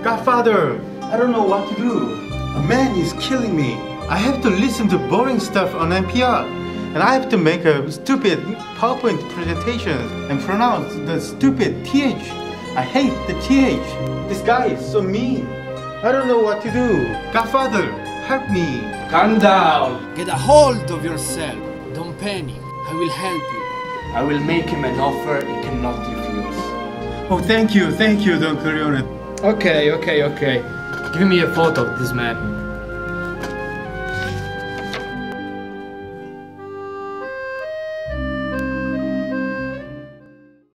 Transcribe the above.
Godfather, I don't know what to do. A man is killing me. I have to listen to boring stuff on NPR. And I have to make a stupid PowerPoint presentation and pronounce the stupid TH. I hate the TH. This guy is so mean. I don't know what to do. Godfather, help me. Calm down. Get a hold of yourself. Don't panic. I will help you. I will make him an offer he cannot refuse. Oh, thank you, Don Corleone. Okay. Give me a photo of this man.